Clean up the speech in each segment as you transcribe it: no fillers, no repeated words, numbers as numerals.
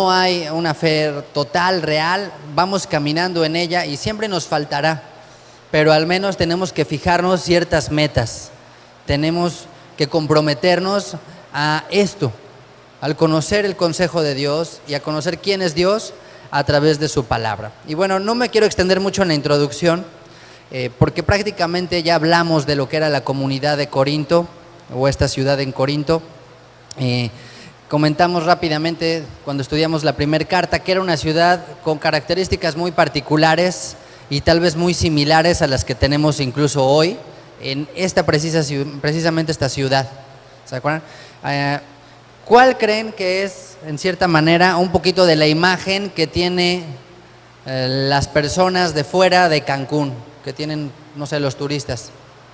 no hay una fe total, real, vamos caminando en ella y siempre nos faltará, pero al menos tenemos que fijarnos ciertas metas, tenemos que comprometernos a esto, al conocer el consejo de Dios y a conocer quién es Dios a través de su palabra. Y bueno, no me quiero extender mucho en la introducción, porque prácticamente ya hablamos de lo que era la comunidad de Corinto, o esta ciudad en Corinto. Comentamos rápidamente cuando estudiamos la primera carta que era una ciudad con características muy particulares y tal vez muy similares a las que tenemos incluso hoy en esta precisamente esta ciudad. ¿Se acuerdan? ¿Cuál creen que es, en cierta manera, un poquito de la imagen que tiene las personas de fuera de Cancún, que tienen, no sé, los turistas?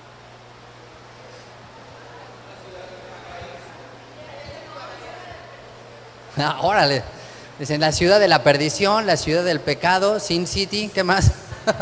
Órale, dicen la ciudad de la perdición, la ciudad del pecado, Sin City, ¿qué más?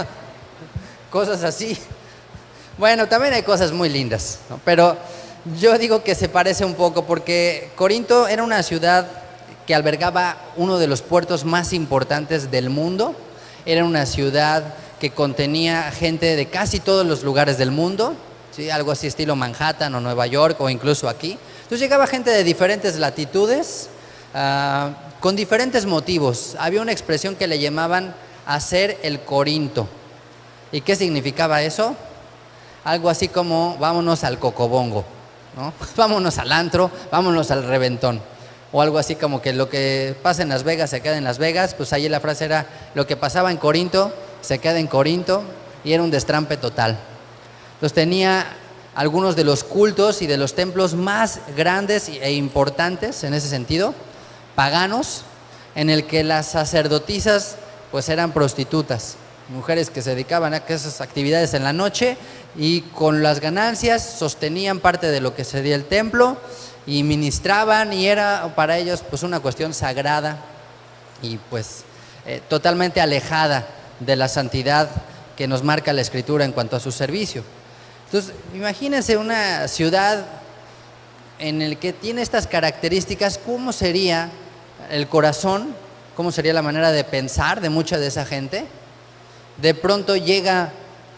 Cosas así. Bueno, también hay cosas muy lindas, ¿no? Pero yo digo que se parece un poco porque Corinto era una ciudad que albergaba uno de los puertos más importantes del mundo. Era una ciudad que contenía gente de casi todos los lugares del mundo, ¿sí? Algo así estilo Manhattan o Nueva York o incluso aquí. Entonces llegaba gente de diferentes latitudes, con diferentes motivos. Había una expresión que le llamaban hacer el Corinto. ¿Y qué significaba eso? Algo así como vámonos al cocobongo, ¿no? Vámonos al antro, vámonos al reventón. O algo así como que lo que pasa en Las Vegas se queda en Las Vegas. Pues ahí la frase era: lo que pasaba en Corinto se queda en Corinto, y era un destrampe total. Entonces tenía algunos de los cultos y de los templos más grandes e importantes en ese sentido, paganos, en el que las sacerdotisas pues eran prostitutas, mujeres que se dedicaban a esas actividades en la noche y con las ganancias sostenían parte de lo que sería el templo y ministraban, y era para ellos pues una cuestión sagrada y pues totalmente alejada de la santidad que nos marca la Escritura en cuanto a su servicio. Entonces, imagínense una ciudad en el que tiene estas características. ¿Cómo sería el corazón? ¿Cómo sería la manera de pensar de mucha de esa gente? De pronto llega,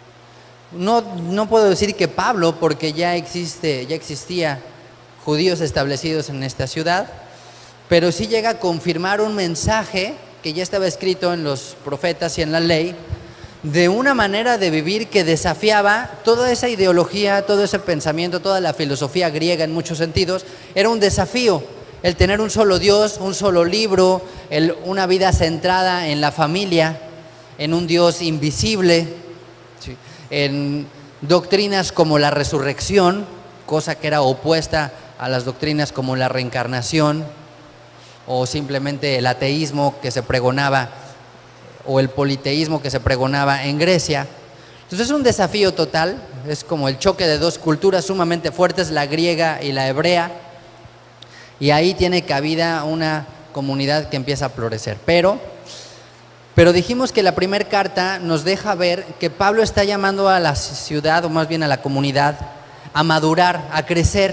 no puedo decir que Pablo, porque ya existía judíos establecidos en esta ciudad, pero sí llega a confirmar un mensaje que ya estaba escrito en los profetas y en la ley, de una manera de vivir que desafiaba toda esa ideología, todo ese pensamiento, toda la filosofía griega en muchos sentidos. Era un desafío el tener un solo Dios, un solo libro, una vida centrada en la familia, en un Dios invisible, ¿sí? En doctrinas como la resurrección, cosa que era opuesta a las doctrinas como la reencarnación, o simplemente el ateísmo que se pregonaba, o el politeísmo que se pregonaba en Grecia. Entonces es un desafío total, es como el choque de dos culturas sumamente fuertes, la griega y la hebrea, y ahí tiene cabida una comunidad que empieza a florecer. Pero dijimos que la primera carta nos deja ver que Pablo está llamando a la ciudad, o más bien a la comunidad, a madurar, a crecer,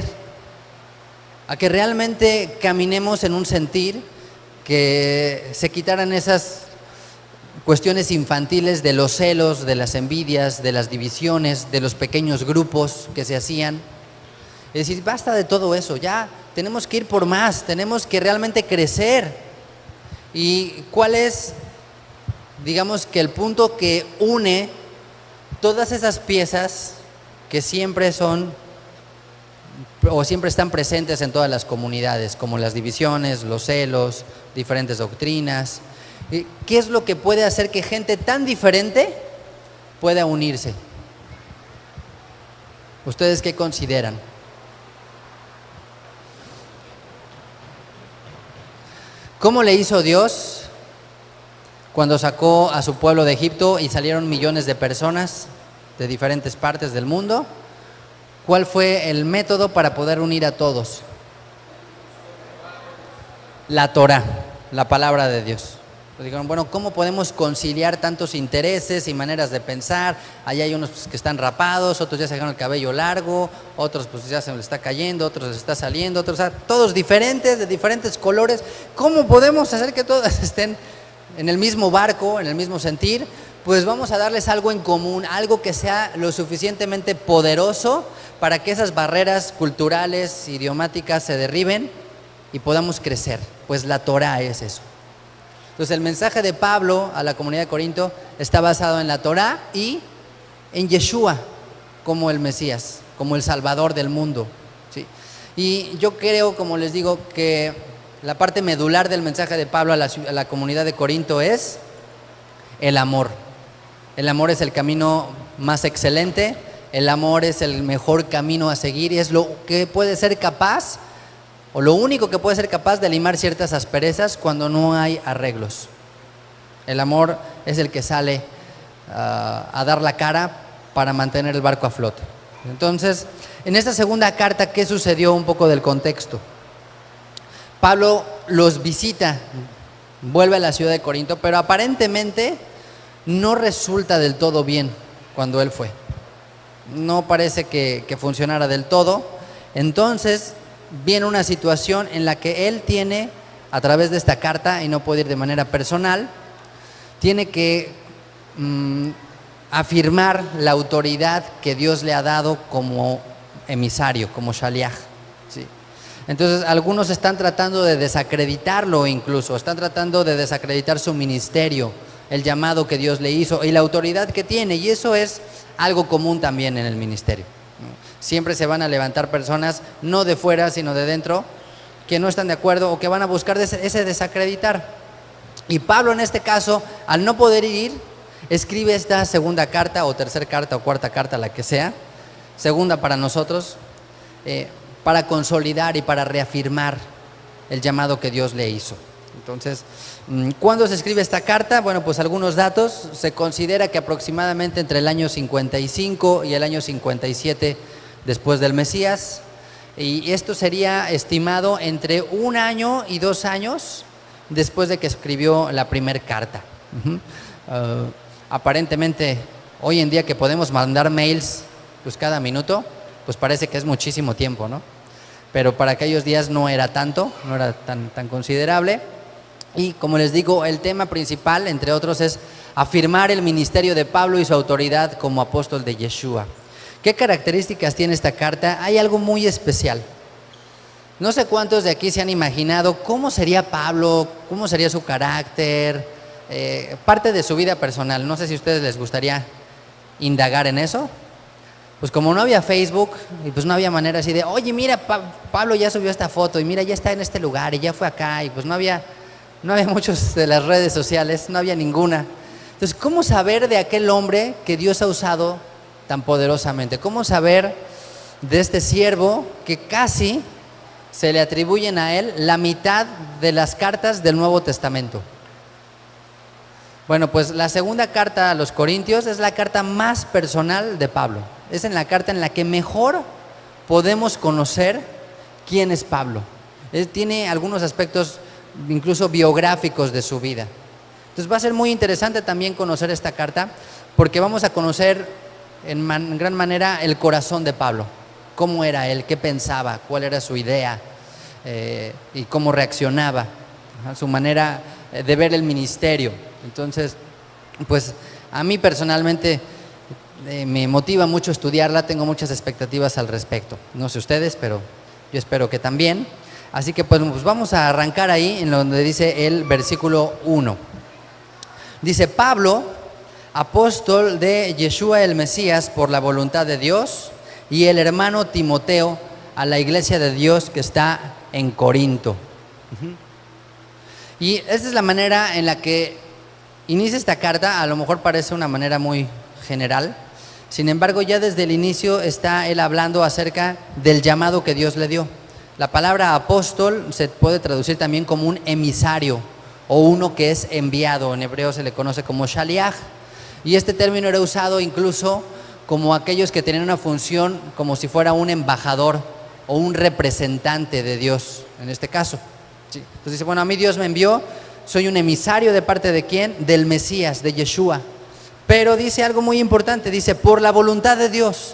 a que realmente caminemos en un sentir, que se quitaran esas cuestiones infantiles de los celos, de las envidias, de las divisiones, de los pequeños grupos que se hacían. Es decir, basta de todo eso, ya tenemos que ir por más, tenemos que realmente crecer. ¿Y cuál es, digamos, que el punto que une todas esas piezas que siempre son o siempre están presentes en todas las comunidades, como las divisiones, los celos, diferentes doctrinas? ¿Qué es lo que puede hacer que gente tan diferente pueda unirse? ¿Ustedes qué consideran? ¿Cómo le hizo Dios cuando sacó a su pueblo de Egipto y salieron millones de personas de diferentes partes del mundo? ¿Cuál fue el método para poder unir a todos? La Torá, la palabra de Dios. Pues dijeron, bueno, ¿cómo podemos conciliar tantos intereses y maneras de pensar? Allá hay unos pues, que están rapados, otros ya se dejaron el cabello largo, otros pues ya se les está cayendo, otros les está saliendo, otros, o sea, todos diferentes, de diferentes colores. ¿Cómo podemos hacer que todas estén en el mismo barco, en el mismo sentir? Pues vamos a darles algo en común, algo que sea lo suficientemente poderoso para que esas barreras culturales, idiomáticas se derriben y podamos crecer. Pues la Torá es eso. Entonces el mensaje de Pablo a la comunidad de Corinto está basado en la Torá y en Yeshua como el Mesías, como el Salvador del mundo, ¿sí? Y yo creo, como les digo, que la parte medular del mensaje de Pablo a la comunidad de Corinto es el amor. El amor es el camino más excelente, el amor es el mejor camino a seguir y es lo que puede ser capaz, o lo único que puede ser capaz de limar ciertas asperezas cuando no hay arreglos. El amor es el que sale a dar la cara para mantener el barco a flote. Entonces, en esta segunda carta, ¿qué sucedió? Un poco del contexto. Pablo los visita, vuelve a la ciudad de Corinto, pero aparentemente no resulta del todo bien cuando él fue. No parece que funcionara del todo. Entonces viene una situación en la que él tiene, a través de esta carta, y no puede ir de manera personal, tiene que afirmar la autoridad que Dios le ha dado como emisario, como shaliach, ¿sí? Entonces algunos están tratando de desacreditarlo, incluso están tratando de desacreditar su ministerio, el llamado que Dios le hizo y la autoridad que tiene, y eso es algo común también en el ministerio. Siempre se van a levantar personas, no de fuera, sino de dentro, que no están de acuerdo o que van a buscar ese desacreditar. Y Pablo, en este caso, al no poder ir, escribe esta segunda carta o tercera carta o cuarta carta, la que sea, segunda para nosotros, para consolidar y para reafirmar el llamado que Dios le hizo. Entonces, ¿cuándo se escribe esta carta? Bueno, pues algunos datos. Se considera que aproximadamente entre el año 55 y el año 57 después del Mesías, y esto sería estimado entre 1 año y 2 años después de que escribió la primera carta. Aparentemente, hoy en día que podemos mandar mails pues cada minuto, pues parece que es muchísimo tiempo, ¿no? Pero para aquellos días no era tanto, no era tan considerable. Y como les digo, el tema principal, entre otros, es afirmar el ministerio de Pablo y su autoridad como apóstol de Yeshua. ¿Qué características tiene esta carta? Hay algo muy especial. No sé cuántos de aquí se han imaginado cómo sería Pablo, cómo sería su carácter, parte de su vida personal. No sé si a ustedes les gustaría indagar en eso. Pues como no había Facebook y pues no había manera así de, oye, mira, Pablo ya subió esta foto y mira, ya está en este lugar y ya fue acá, y pues no había muchos de las redes sociales, no había ninguna. Entonces, ¿cómo saber de aquel hombre que Dios ha usado tan poderosamente? ¿Cómo saber de este siervo que casi se le atribuyen a él la mitad de las cartas del Nuevo Testamento? Bueno, pues la segunda carta a los Corintios es la carta más personal de Pablo. Es en la carta en la que mejor podemos conocer quién es Pablo. Él tiene algunos aspectos incluso biográficos de su vida. Entonces va a ser muy interesante también conocer esta carta, porque vamos a conocer en gran manera el corazón de Pablo, cómo era él, qué pensaba, cuál era su idea y cómo reaccionaba, su manera de ver el ministerio. Entonces, pues a mí personalmente me motiva mucho estudiarla, tengo muchas expectativas al respecto. No sé ustedes, pero yo espero que también. Así que pues vamos a arrancar ahí en donde dice el versículo 1. Dice: Pablo, apóstol de Yeshua el Mesías por la voluntad de Dios, y el hermano Timoteo, a la iglesia de Dios que está en Corinto. Y esta es la manera en la que inicia esta carta. A lo mejor parece una manera muy general, sin embargo ya desde el inicio está él hablando acerca del llamado que Dios le dio. La palabra apóstol se puede traducir también como un emisario o uno que es enviado. En hebreo se le conoce como shaliach, y este término era usado incluso como aquellos que tenían una función como si fuera un embajador o un representante de Dios en este caso. Sí. Entonces dice, bueno, a mí Dios me envió soy un emisario de parte de ¿quién? Del Mesías, de Yeshua. Pero dice algo muy importante, dice, por la voluntad de Dios.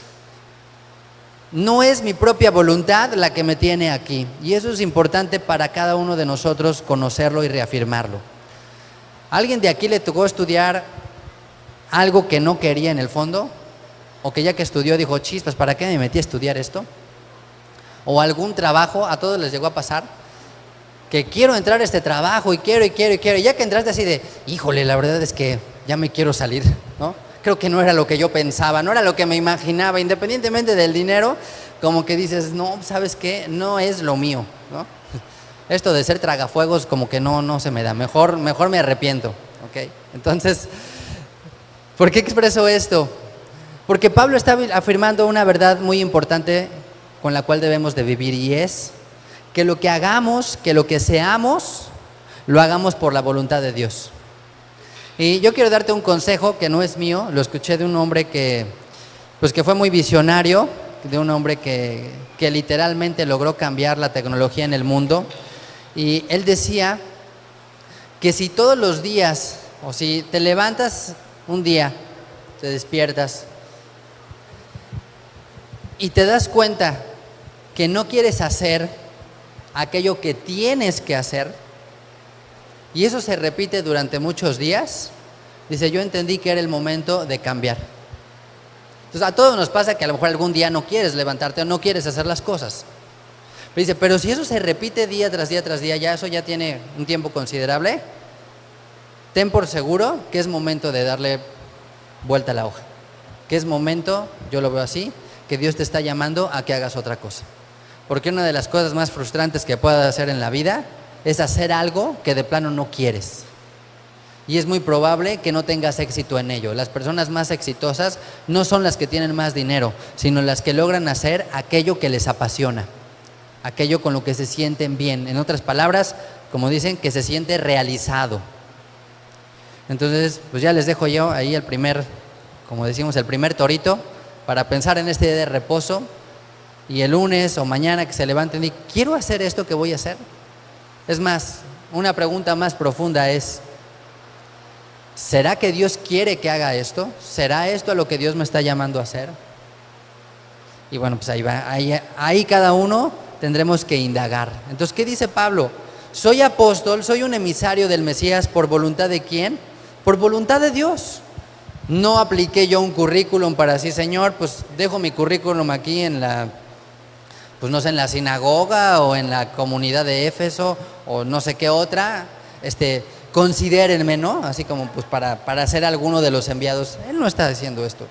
No es mi propia voluntad la que me tiene aquí. Y eso es importante para cada uno de nosotros conocerlo y reafirmarlo. ¿A alguien de aquí le tocó estudiar algo que no quería en el fondo? ¿O que ya que estudió dijo, chispas, ¿para qué me metí a estudiar esto? ¿O algún trabajo, a todos les llegó a pasar? Que quiero entrar a este trabajo y quiero. Y ya que entraste así de, híjole, la verdad es que ya me quiero salir, ¿no? Creo que no era lo que yo pensaba, no era lo que me imaginaba, independientemente del dinero, como que dices, no, ¿sabes qué? No es lo mío, ¿no? Esto de ser tragafuegos como que no se me da, mejor me arrepiento, ¿ok? Entonces, ¿por qué expreso esto? Porque Pablo está afirmando una verdad muy importante con la cual debemos de vivir, y es que lo que hagamos, que lo que seamos, lo hagamos por la voluntad de Dios. Y yo quiero darte un consejo que no es mío, lo escuché de un hombre que fue muy visionario, de un hombre que literalmente logró cambiar la tecnología en el mundo. Y él decía que si todos los días, o si te levantas un día, te despiertas y te das cuenta que no quieres hacer aquello que tienes que hacer, y eso se repite durante muchos días, dice, yo entendí que era el momento de cambiar. Entonces a todos nos pasa que a lo mejor algún día no quieres levantarte o no quieres hacer las cosas. Pero dice, pero si eso se repite día tras día tras día, ya eso ya tiene un tiempo considerable, ten por seguro que es momento de darle vuelta a la hoja. Que es momento, yo lo veo así, que Dios te está llamando a que hagas otra cosa. Porque una de las cosas más frustrantes que puedas hacer en la vida es hacer algo que de plano no quieres. Y es muy probable que no tengas éxito en ello. Las personas más exitosas no son las que tienen más dinero, sino las que logran hacer aquello que les apasiona, aquello con lo que se sienten bien. En otras palabras, como dicen, que se siente realizado. Entonces, pues ya les dejo yo ahí el primer torito para pensar en este día de reposo, y el lunes o mañana que se levanten y quiero hacer esto que voy a hacer. Es más, una pregunta más profunda es, ¿será que Dios quiere que haga esto? ¿Será esto a lo que Dios me está llamando a hacer? Y bueno, pues ahí va, ahí cada uno tendremos que indagar. Entonces, ¿qué dice Pablo? Soy apóstol, soy un emisario del Mesías, ¿por voluntad de quién? Por voluntad de Dios. No apliqué yo un currículum para decir, Señor, pues dejo mi currículum aquí en la, pues no sé, en la sinagoga o en la comunidad de Éfeso o no sé qué otra, considérenme, ¿no? Así como pues para ser alguno de los enviados. Él no está diciendo esto.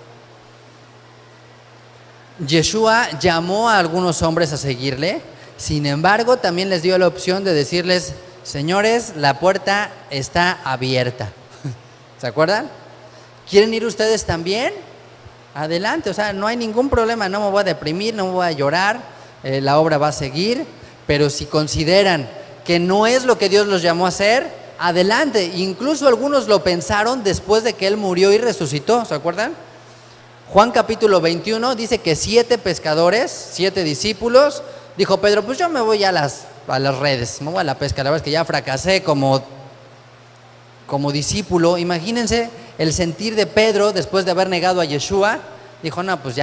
Yeshua llamó a algunos hombres a seguirle, sin embargo también les dio la opción de decirles, señores, la puerta está abierta. ¿Se acuerdan? ¿Quieren ir ustedes también? Adelante, o sea, no hay ningún problema, no me voy a deprimir, no me voy a llorar, la obra va a seguir, pero si consideran que no es lo que Dios los llamó a hacer, adelante. Incluso algunos lo pensaron después de que Él murió y resucitó, ¿se acuerdan? Juan capítulo 21 dice que 7 pescadores, 7 discípulos, dijo Pedro, pues yo me voy a las redes, me voy a la pesca, la verdad es que ya fracasé como discípulo. Imagínense el sentir de Pedro después de haber negado a Yeshua. Dijo, no, pues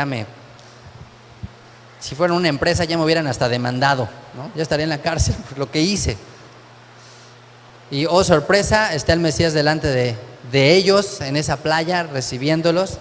si fuera una empresa ya me hubieran hasta demandado, ¿no? Ya estaría en la cárcel por lo que hice. Y oh sorpresa, está el Mesías delante de ellos en esa playa recibiéndolos.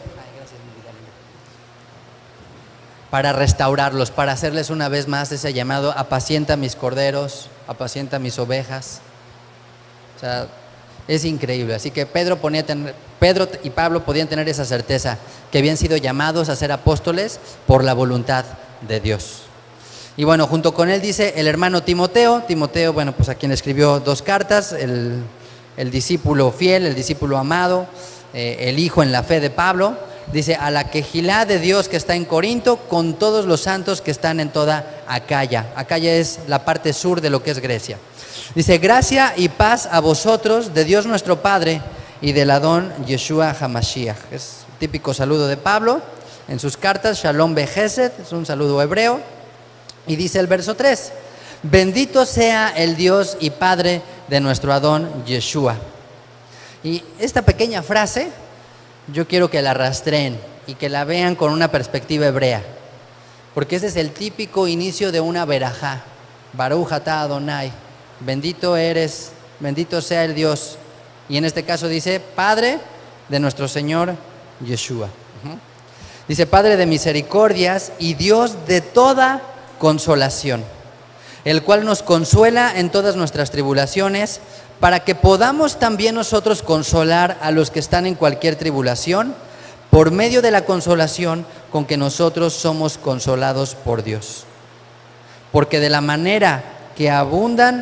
Para restaurarlos, para hacerles una vez más ese llamado, apacienta mis corderos, apacienta mis ovejas. O sea, es increíble. Así que Pedro y Pablo podían tener esa certeza, que habían sido llamados a ser apóstoles por la voluntad de Dios. Y bueno, junto con él dice el hermano Timoteo, bueno, pues a quien escribió 2 cartas, el discípulo fiel, el discípulo amado, el hijo en la fe de Pablo. Dice, a la quejilá de Dios que está en Corinto, con todos los santos que están en toda Acaya. Acaya es la parte sur de lo que es Grecia. Dice, gracia y paz a vosotros, de Dios nuestro Padre y del Adón Yeshua Hamashiach. Es el típico saludo de Pablo en sus cartas, Shalom Behesed, es un saludo hebreo. Y dice el verso 3, bendito sea el Dios y Padre de nuestro Adón Yeshua. Y esta pequeña frase yo quiero que la rastreen y que la vean con una perspectiva hebrea, porque ese es el típico inicio de una verajá. Baruch atah Adonai, bendito eres, bendito sea el Dios. Y en este caso dice Padre de nuestro Señor Yeshua. Dice Padre de misericordias y Dios de toda consolación, el cual nos consuela en todas nuestras tribulaciones, para que podamos también nosotros consolar a los que están en cualquier tribulación, por medio de la consolación con que nosotros somos consolados por Dios. Porque de la manera que abundan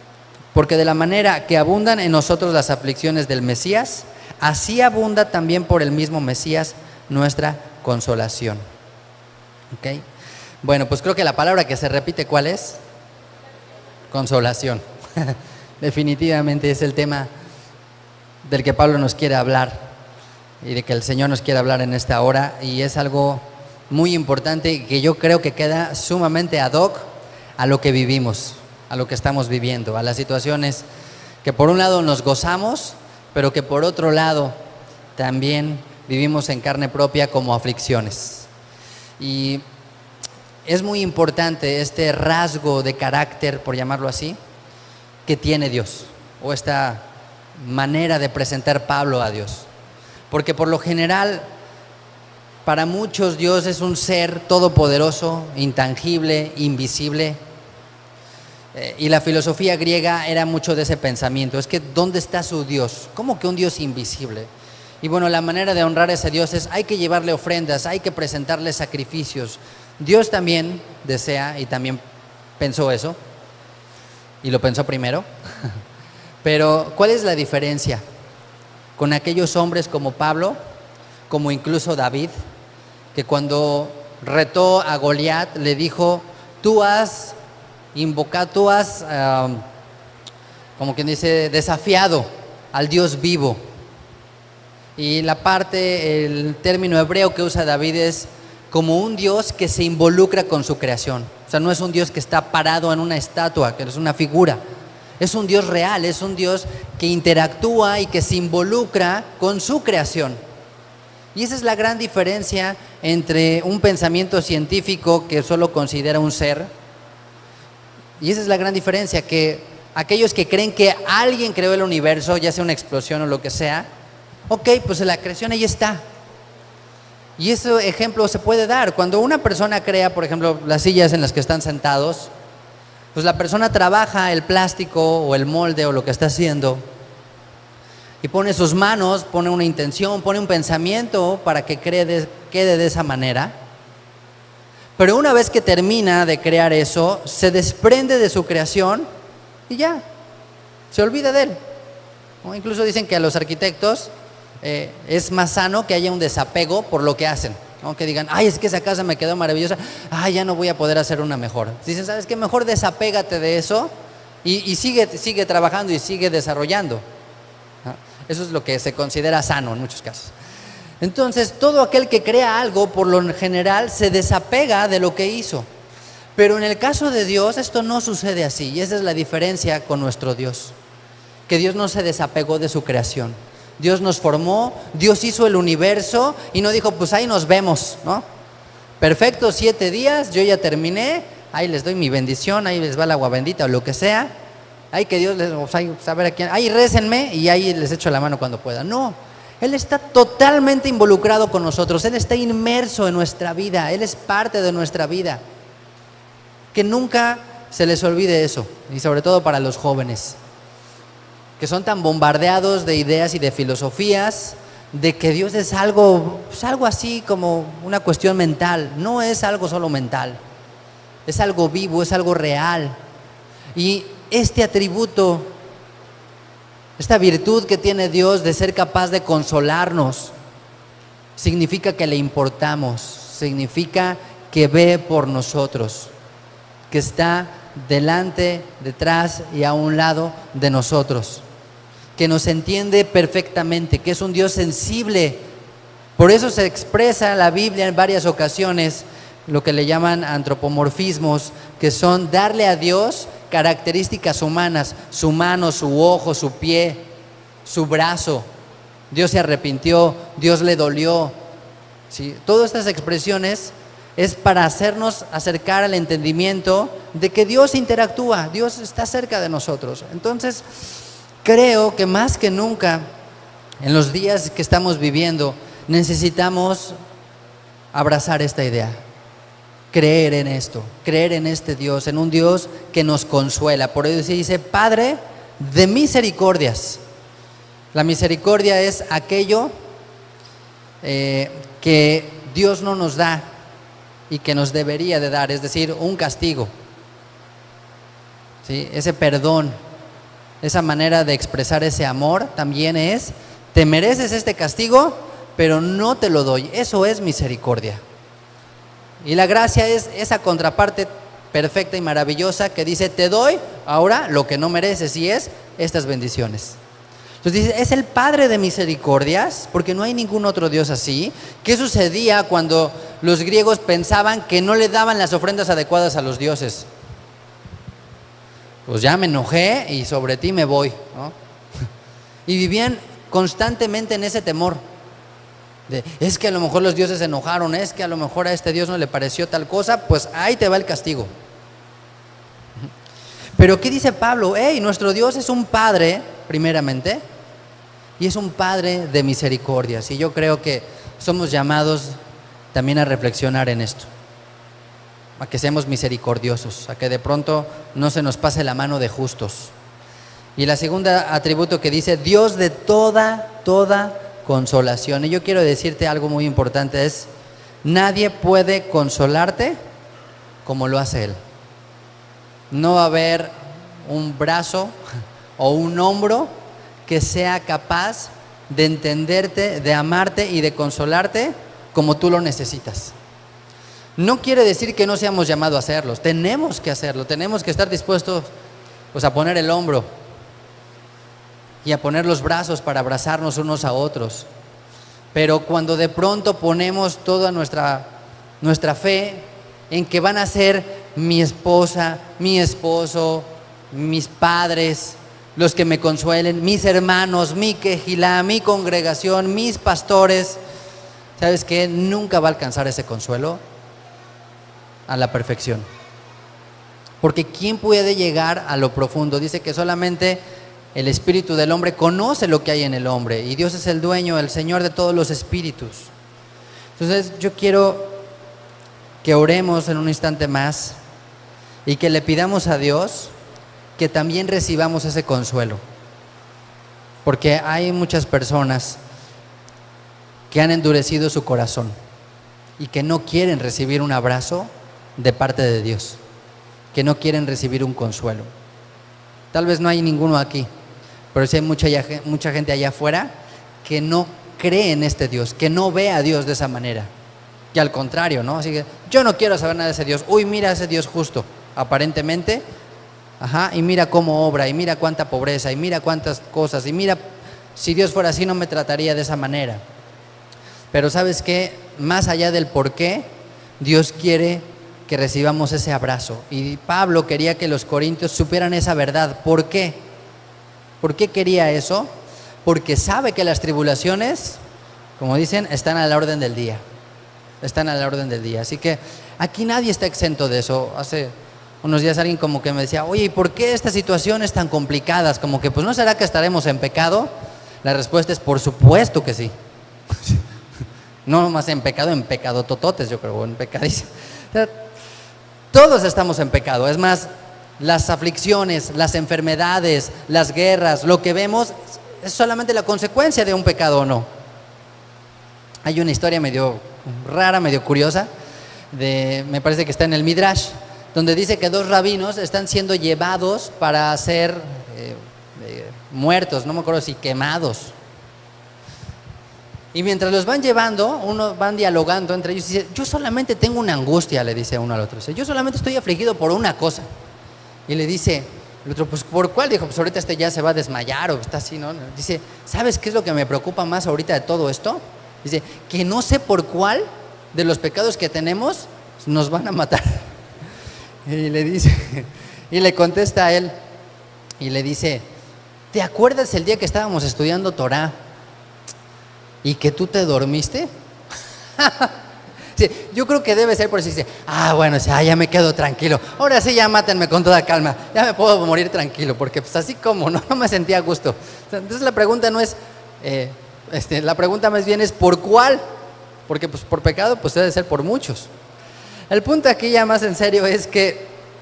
en nosotros las aflicciones del Mesías, así abunda también por el mismo Mesías nuestra consolación. ¿Ok? Bueno, pues creo que la palabra que se repite, ¿cuál es? Consolación. Definitivamente es el tema del que Pablo nos quiere hablar y de que el Señor nos quiere hablar en esta hora, y es algo muy importante y que yo creo que queda sumamente ad hoc a lo que vivimos, a lo que estamos viviendo, a las situaciones que por un lado nos gozamos, pero que por otro lado también vivimos en carne propia como aflicciones. Y es muy importante este rasgo de carácter, por llamarlo así, que tiene Dios, o esta manera de presentar Pablo a Dios. Porque por lo general, para muchos Dios es un ser todopoderoso, intangible, invisible. Y la filosofía griega era mucho de ese pensamiento. Es que ¿dónde está su Dios? ¿Cómo que un Dios invisible? Y bueno, la manera de honrar a ese Dios es hay que llevarle ofrendas, hay que presentarle sacrificios. Dios también desea y también pensó eso, y lo pensó primero. Pero ¿cuál es la diferencia con aquellos hombres como Pablo, como incluso David, que cuando retó a Goliat le dijo, tú has como quien dice, desafiado al Dios vivo? Y el término hebreo que usa David es como un Dios que se involucra con su creación. O sea, no es un Dios que está parado en una estatua, que es una figura. Es un Dios real, es un Dios que interactúa y que se involucra con su creación. Y esa es la gran diferencia entre un pensamiento científico que solo considera un ser. Y esa es la gran diferencia, que aquellos que creen que alguien creó el universo, ya sea una explosión o lo que sea, ok, pues la creación ahí está. Y ese ejemplo se puede dar. Cuando una persona crea, por ejemplo, las sillas en las que están sentados, pues la persona trabaja el plástico o el molde o lo que está haciendo y pone sus manos, pone una intención, pone un pensamiento para que quede de esa manera. Pero una vez que termina de crear eso, se desprende de su creación y ya, se olvida de él. ¿No? Incluso dicen que a los arquitectos es más sano que haya un desapego por lo que hacen, ¿no? Que digan, ay, es que esa casa me quedó maravillosa, ay, ya no voy a poder hacer una mejor. Dicen, ¿sabes qué? Mejor desapégate de eso y sigue trabajando y sigue desarrollando, ¿no? Eso es lo que se considera sano en muchos casos. Entonces, todo aquel que crea algo, por lo general, se desapega de lo que hizo. Pero en el caso de Dios, esto no sucede así, y esa es la diferencia con nuestro Dios, que Dios no se desapegó de su creación. Dios nos formó, Dios hizo el universo y no dijo, pues ahí nos vemos, ¿no? Perfecto, 7 días, yo ya terminé, ahí les doy mi bendición, ahí les va el agua bendita o lo que sea, ahí que Dios les, saber a quién, ahí récenme y ahí les echo la mano cuando pueda. No, Él está totalmente involucrado con nosotros, Él está inmerso en nuestra vida, Él es parte de nuestra vida. Que nunca se les olvide eso, y sobre todo para los jóvenes, que son tan bombardeados de ideas y de filosofías, de que Dios es algo así como una cuestión mental. No es algo solo mental, es algo vivo, es algo real. Y este atributo, esta virtud que tiene Dios de ser capaz de consolarnos, significa que le importamos, significa que ve por nosotros, que está delante, detrás y a un lado de nosotros, que nos entiende perfectamente, que es un Dios sensible. Por eso se expresa en la Biblia en varias ocasiones lo que le llaman antropomorfismos, que son darle a Dios características humanas, su mano, su ojo, su pie, su brazo. Dios se arrepintió, Dios le dolió. ¿Sí? Todas estas expresiones es para hacernos acercar al entendimiento de que Dios interactúa, Dios está cerca de nosotros. Entonces, creo que más que nunca, en los días que estamos viviendo, necesitamos abrazar esta idea, creer en esto, creer en este Dios, en un Dios que nos consuela. Por eso se dice, Padre de misericordias. La misericordia es aquello que Dios no nos da y que nos debería de dar, es decir, un castigo. ¿Sí? Ese perdón, esa manera de expresar ese amor también es, te mereces este castigo, pero no te lo doy. Eso es misericordia. Y la gracia es esa contraparte perfecta y maravillosa que dice, te doy ahora lo que no mereces, y es estas bendiciones. Entonces dice, es el Padre de misericordias, porque no hay ningún otro Dios así. ¿Qué sucedía cuando los griegos pensaban que no le daban las ofrendas adecuadas a los dioses? Pues ya me enojé y sobre ti me voy, ¿no? Y vivían constantemente en ese temor. Es que a lo mejor los dioses se enojaron, es que a lo mejor a este Dios no le pareció tal cosa, pues ahí te va el castigo. Pero ¿qué dice Pablo? Nuestro Dios es un Padre, primeramente, y es un Padre de misericordias. Y yo creo que somos llamados también a reflexionar en esto, a que seamos misericordiosos, a que de pronto no se nos pase la mano de justos. Y la segunda atributo que dice, Dios de toda consolación. Y yo quiero decirte algo muy importante, es, nadie puede consolarte como lo hace Él. No va a haber un brazo o un hombro que sea capaz de entenderte, de amarte y de consolarte como tú lo necesitas. No quiere decir que no seamos llamados a hacerlo, tenemos que hacerlo, tenemos que estar dispuestos pues, a poner el hombro y a poner los brazos para abrazarnos unos a otros. Pero cuando de pronto ponemos toda nuestra fe en que van a ser mi esposa, mi esposo, mis padres, los que me consuelen, mis hermanos, mi quejilá, mi congregación, mis pastores, ¿sabes qué? Nunca va a alcanzar ese consuelo a la perfección. Porque ¿quién puede llegar a lo profundo? Dice que solamente el espíritu del hombre conoce lo que hay en el hombre, y Dios es el dueño, el Señor de todos los espíritus. Entonces yo quiero que oremos en un instante más y que le pidamos a Dios que también recibamos ese consuelo, porque hay muchas personas que han endurecido su corazón y que no quieren recibir un abrazo de parte de Dios, que no quieren recibir un consuelo. Tal vez no hay ninguno aquí, pero sí hay mucha gente allá afuera que no cree en este Dios, que no ve a Dios de esa manera, que al contrario, ¿no? Así que yo no quiero saber nada de ese Dios. Uy, mira ese Dios justo, aparentemente, y mira cómo obra, y mira cuánta pobreza, y mira cuántas cosas, y mira, si Dios fuera así no me trataría de esa manera. Pero ¿sabes qué? Más allá del por qué, Dios quiere que recibamos ese abrazo. Y Pablo quería que los corintios supieran esa verdad. ¿Por qué? ¿Por qué quería eso? Porque sabe que las tribulaciones, como dicen, están a la orden del día. Están a la orden del día. Así que aquí nadie está exento de eso. Hace unos días alguien como que me decía, oye, ¿y por qué estas situaciones tan complicadas? Como que, pues, ¿no será que estaremos en pecado? La respuesta es, por supuesto que sí. No más en pecado tototes, yo creo, en pecadísimo. O sea, todos estamos en pecado. Es más, las aflicciones, las enfermedades, las guerras, lo que vemos es solamente la consecuencia de un pecado o no. Hay una historia medio rara, medio curiosa, me parece que está en el Midrash, donde dice que dos rabinos están siendo llevados para ser muertos, no me acuerdo si quemados. Y mientras los van llevando, unos van dialogando entre ellos y dice, yo solamente tengo una angustia, le dice uno al otro. Dice, yo solamente estoy afligido por una cosa. Y le dice el otro, pues ¿por cuál? Dijo, pues ahorita ya se va a desmayar o está así, ¿no? Dice, ¿sabes qué es lo que me preocupa más ahorita de todo esto? Dice, que no sé por cuál de los pecados que tenemos nos van a matar. Y le dice, y le contesta a él, y le dice, ¿te acuerdas el día que estábamos estudiando Torah y que tú te dormiste? Sí, yo creo que debe ser por eso. Dice, bueno, ya me quedo tranquilo. Ahora sí, ya mátenme con toda calma. Ya me puedo morir tranquilo, porque pues así como no me sentía a gusto. Entonces la pregunta no es, la pregunta más bien es ¿por cuál? Porque pues por pecado pues debe ser por muchos. El punto aquí ya más en serio es que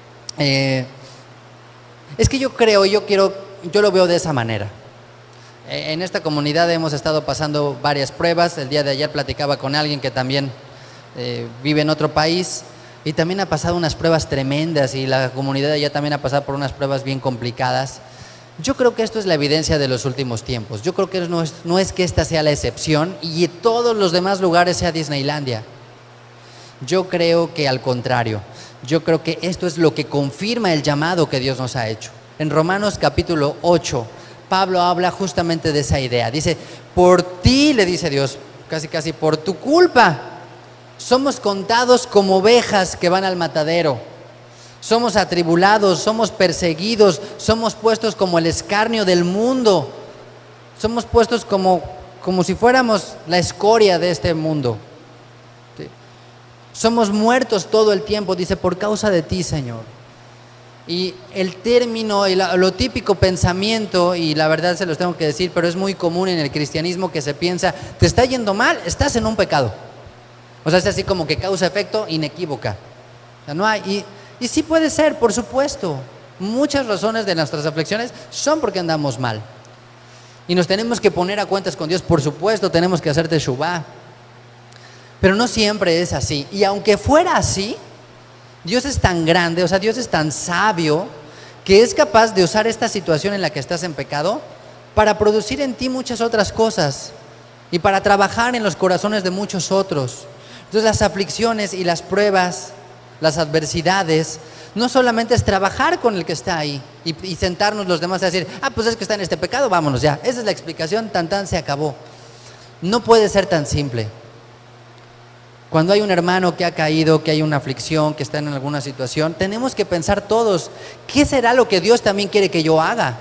yo lo veo de esa manera. En esta comunidad hemos estado pasando varias pruebas. El día de ayer platicaba con alguien que también vive en otro país y también ha pasado unas pruebas tremendas, y la comunidad de allá también ha pasado por unas pruebas bien complicadas. Yo creo que esto es la evidencia de los últimos tiempos. Yo creo que no es que esta sea la excepción y todos los demás lugares sea Disneylandia. Yo creo que al contrario, yo creo que esto es lo que confirma el llamado que Dios nos ha hecho. En Romanos capítulo 8, Pablo habla justamente de esa idea. Dice, por ti, le dice Dios, casi casi por tu culpa, somos contados como ovejas que van al matadero. Somos atribulados, somos perseguidos, somos puestos como el escarnio del mundo. Somos puestos como si fuéramos la escoria de este mundo. ¿Sí? Somos muertos todo el tiempo, dice, por causa de ti, Señor. Y el término, y lo típico pensamiento, y la verdad se los tengo que decir, pero es muy común en el cristianismo que se piensa, te está yendo mal, estás en un pecado. O sea, es así como que causa-efecto inequívoca. O sea, no hay, y sí puede ser, por supuesto. Muchas razones de nuestras aflicciones son porque andamos mal. Y nos tenemos que poner a cuentas con Dios, por supuesto, tenemos que hacer teshuvá. Pero no siempre es así. Y aunque fuera así, Dios es tan grande, o sea, Dios es tan sabio, que es capaz de usar esta situación en la que estás en pecado para producir en ti muchas otras cosas y para trabajar en los corazones de muchos otros. Entonces las aflicciones y las pruebas, las adversidades, no solamente es trabajar con el que está ahí y sentarnos los demás a decir, pues es que está en este pecado, vámonos ya. Esa es la explicación, tan se acabó. No puede ser tan simple. Cuando hay un hermano que ha caído, que hay una aflicción, que está en alguna situación, tenemos que pensar todos, ¿qué será lo que Dios también quiere que yo haga?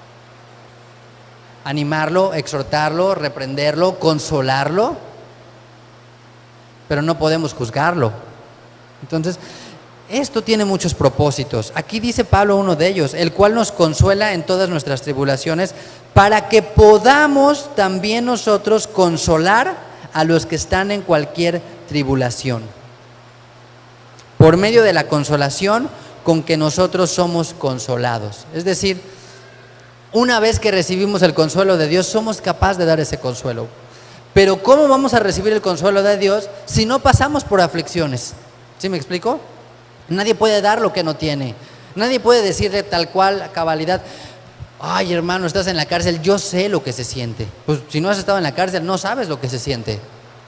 Animarlo, exhortarlo, reprenderlo, consolarlo, pero no podemos juzgarlo. Entonces, esto tiene muchos propósitos. Aquí dice Pablo uno de ellos, el cual nos consuela en todas nuestras tribulaciones, para que podamos también nosotros consolar a los que están en cualquier tribulación, por medio de la consolación con que nosotros somos consolados. Es decir, una vez que recibimos el consuelo de Dios, somos capaces de dar ese consuelo. Pero ¿cómo vamos a recibir el consuelo de Dios si no pasamos por aflicciones? ¿Sí me explico? Nadie puede dar lo que no tiene. Nadie puede decirle tal cual a cabalidad, ay hermano, estás en la cárcel, yo sé lo que se siente. Pues si no has estado en la cárcel, no sabes lo que se siente.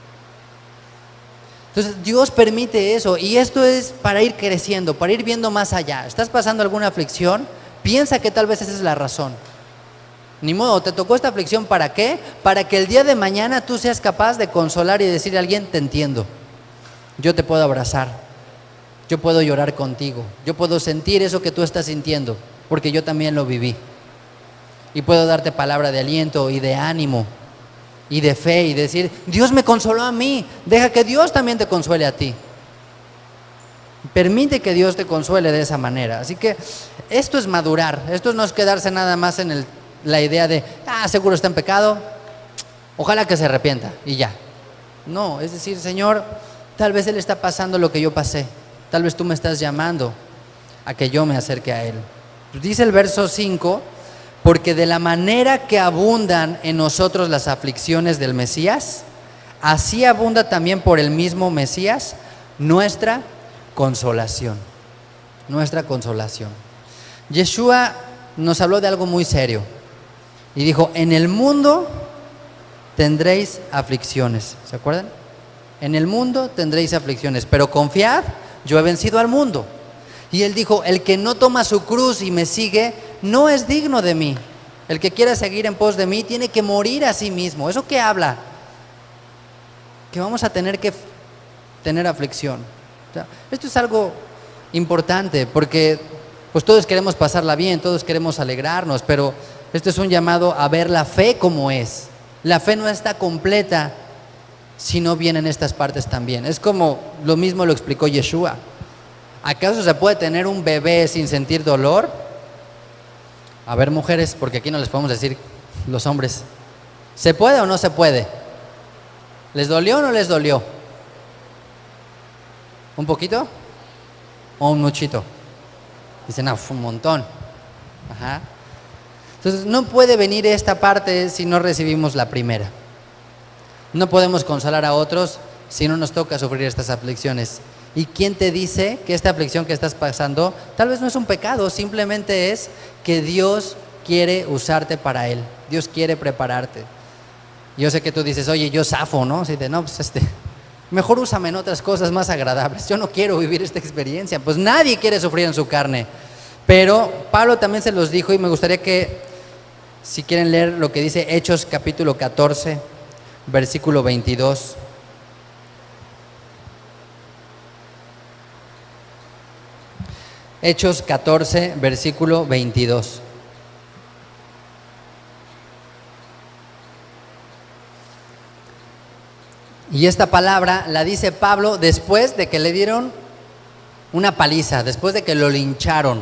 Entonces Dios permite eso, y esto es para ir creciendo, para ir viendo más allá. ¿Estás pasando alguna aflicción? Piensa que tal vez esa es la razón. Ni modo, te tocó esta aflicción, ¿para qué? Para que el día de mañana tú seas capaz de consolar y decirle a alguien, te entiendo, yo te puedo abrazar, yo puedo llorar contigo, yo puedo sentir eso que tú estás sintiendo, porque yo también lo viví. Y puedo darte palabra de aliento y de ánimo y de fe y decir, Dios me consoló a mí, deja que Dios también te consuele a ti. Permite que Dios te consuele de esa manera. Así que esto es madurar, esto no es quedarse nada más en la idea de, seguro está en pecado, ojalá que se arrepienta y ya. No, es decir, Señor, tal vez Él está pasando lo que yo pasé, tal vez tú me estás llamando a que yo me acerque a Él. Dice el verso 5, porque de la manera que abundan en nosotros las aflicciones del Mesías, así abunda también por el mismo Mesías nuestra consolación. Nuestra consolación. Yeshua nos habló de algo muy serio y dijo, en el mundo tendréis aflicciones. ¿Se acuerdan? En el mundo tendréis aflicciones, pero confiad, yo he vencido al mundo. Y Él dijo, el que no toma su cruz y me sigue, no es digno de mí. El que quiera seguir en pos de mí, tiene que morir a sí mismo. ¿Eso qué habla? Que vamos a tener que tener aflicción. O sea, esto es algo importante porque pues todos queremos pasarla bien, todos queremos alegrarnos, pero esto es un llamado a ver la fe como es. La fe no está completa si no vienen estas partes también. Es como lo mismo lo explicó Yeshua. ¿Acaso se puede tener un bebé sin sentir dolor? A ver, mujeres, porque aquí no les podemos decir los hombres. ¿Se puede o no se puede? ¿Les dolió o no les dolió? ¿Un poquito? ¿O un muchito? Dicen, no, fue un montón. Ajá. Entonces, no puede venir esta parte si no recibimos la primera. No podemos consolar a otros si no nos toca sufrir estas aflicciones. ¿Y quién te dice que esta aflicción que estás pasando tal vez no es un pecado? Simplemente es que Dios quiere usarte para Él. Dios quiere prepararte. Yo sé que tú dices, oye, yo zafo, ¿no? Así de, no, pues mejor úsame en otras cosas más agradables. Yo no quiero vivir esta experiencia. Pues nadie quiere sufrir en su carne. Pero Pablo también se los dijo, y me gustaría que, si quieren leer lo que dice Hechos capítulo 14, versículo 22. Hechos 14, versículo 22. Y esta palabra la dice Pablo después de que le dieron una paliza, después de que lo lincharon.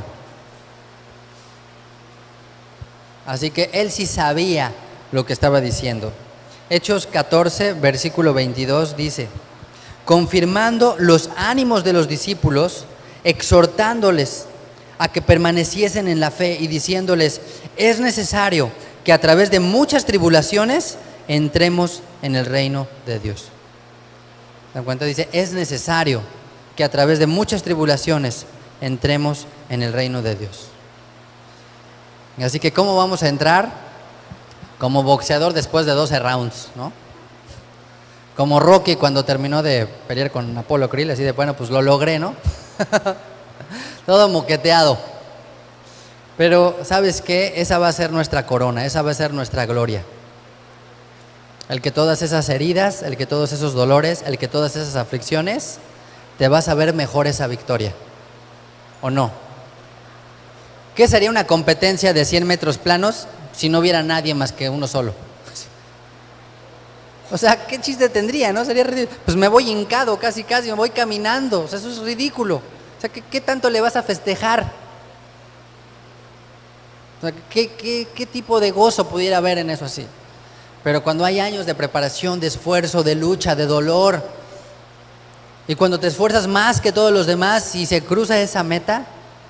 Así que él sí sabía lo que estaba diciendo. Hechos 14, versículo 22 dice: confirmando los ánimos de los discípulos, exhortándoles a que permaneciesen en la fe y diciéndoles: es necesario que a través de muchas tribulaciones entremos en el reino de Dios. ¿Se dan cuenta? Dice, es necesario que a través de muchas tribulaciones entremos en el reino de Dios. Así que, ¿cómo vamos a entrar? Como boxeador después de 12 rounds, ¿no? Como Rocky cuando terminó de pelear con Apolo Creed, así de, bueno, pues lo logré, ¿no? Todo moqueteado. Pero, ¿sabes qué? Esa va a ser nuestra corona, esa va a ser nuestra gloria. El que todas esas heridas, el que todos esos dolores, el que todas esas aflicciones, te vas a ver mejor esa victoria. ¿O no? ¿Qué sería una competencia de 100 metros planos si no hubiera nadie más que uno solo? O sea, ¿qué chiste tendría, no? Sería ridículo. Pues me voy hincado, casi, me voy caminando. O sea, eso es ridículo. O sea, ¿qué tanto le vas a festejar? O sea, ¿qué tipo de gozo pudiera haber en eso así? Pero cuando hay años de preparación, de esfuerzo, de lucha, de dolor, y cuando te esfuerzas más que todos los demás y se cruza esa meta,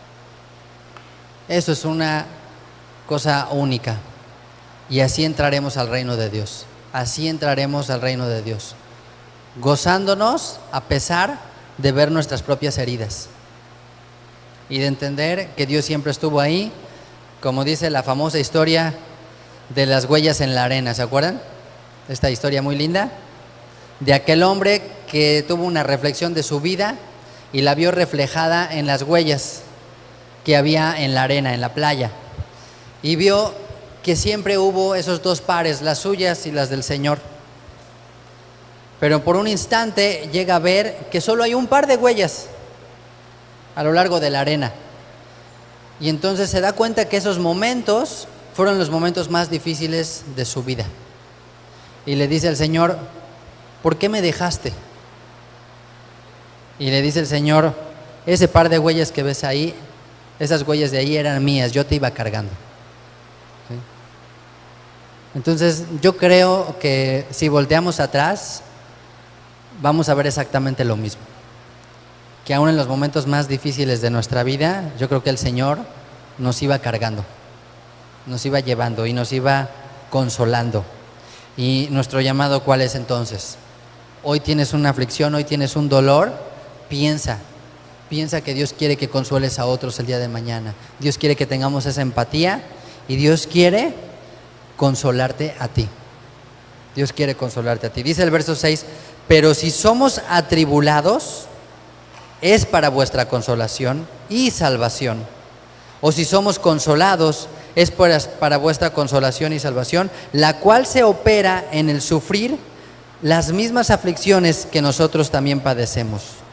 eso es una cosa única. Y así entraremos al reino de Dios. Así entraremos al reino de Dios, gozándonos a pesar de ver nuestras propias heridas y de entender que Dios siempre estuvo ahí, como dice la famosa historia de las huellas en la arena. ¿Se acuerdan? Esta historia muy linda de aquel hombre que tuvo una reflexión de su vida y la vio reflejada en las huellas que había en la arena, en la playa, y vio que siempre hubo esos dos pares, las suyas y las del Señor. Pero por un instante llega a ver que solo hay un par de huellas a lo largo de la arena. Y entonces se da cuenta que esos momentos fueron los momentos más difíciles de su vida. Y le dice al Señor: ¿por qué me dejaste? Y le dice el Señor: ese par de huellas que ves ahí, esas huellas de ahí eran mías, yo te iba cargando. ¿Sí? Entonces yo creo que si volteamos atrás, vamos a ver exactamente lo mismo. Que aún en los momentos más difíciles de nuestra vida, yo creo que el Señor nos iba cargando, nos iba llevando y nos iba consolando. Y nuestro llamado, ¿cuál es entonces? Hoy tienes una aflicción, hoy tienes un dolor, piensa que Dios quiere que consueles a otros el día de mañana. Dios quiere que tengamos esa empatía y Dios quiere consolarte a ti. Dios quiere consolarte a ti. Dice el verso 6, pero si somos atribulados, es para vuestra consolación y salvación. O si somos consolados, es para vuestra consolación y salvación, la cual se opera en el sufrir las mismas aflicciones que nosotros también padecemos.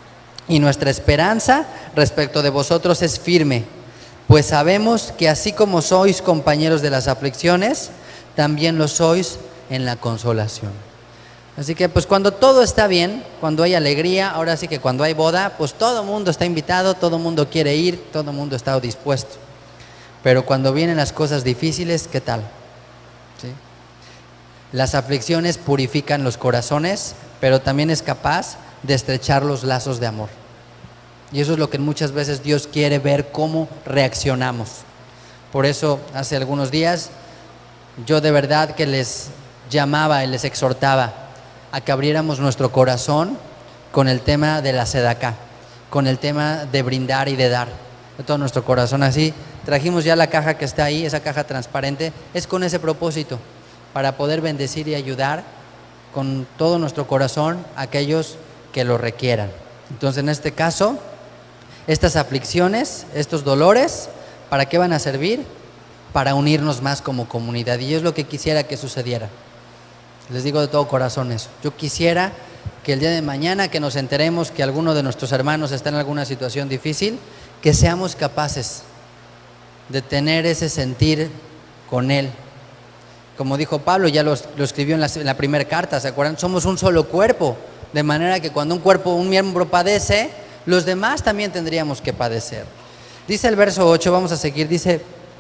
Y nuestra esperanza respecto de vosotros es firme, pues sabemos que así como sois compañeros de las aflicciones, también lo sois en la consolación. Así que pues cuando todo está bien, cuando hay alegría, ahora sí que cuando hay boda, pues todo el mundo está invitado, todo el mundo quiere ir, todo el mundo está dispuesto. Pero cuando vienen las cosas difíciles, ¿qué tal? ¿Sí? Las aflicciones purifican los corazones, pero también es capaz de estrechar los lazos de amor. Y eso es lo que muchas veces Dios quiere ver, cómo reaccionamos. Por eso hace algunos días yo de verdad que les llamaba y les exhortaba a que abriéramos nuestro corazón con el tema de la sedacá, con el tema de brindar y de dar, de todo nuestro corazón. Así trajimos ya la caja que está ahí, esa caja transparente, es con ese propósito, para poder bendecir y ayudar con todo nuestro corazón a aquellos que lo requieran. Entonces, en este caso, estas aflicciones, estos dolores, ¿para qué van a servir? Para unirnos más como comunidad. Y yo es lo que quisiera que sucediera. Les digo de todo corazón eso. Yo quisiera que el día de mañana que nos enteremos que alguno de nuestros hermanos está en alguna situación difícil, que seamos capaces de tener ese sentir con él. Como dijo Pablo, ya lo escribió en la primera carta, ¿se acuerdan? Somos un solo cuerpo, de manera que cuando un miembro padece, los demás también tendríamos que padecer. Dice el verso 8, vamos a seguir, dice: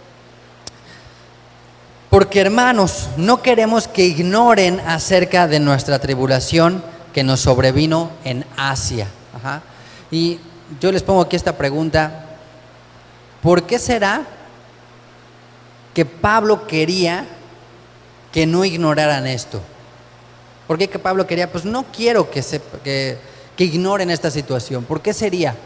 porque hermanos, no queremos que ignoren acerca de nuestra tribulación que nos sobrevino en Asia. Y yo les pongo aquí esta pregunta: ¿por qué será que Pablo quería que no ignoraran esto? ¿Por qué que Pablo quería? Pues no quiero que ignoren esta situación. ¿Por qué sería?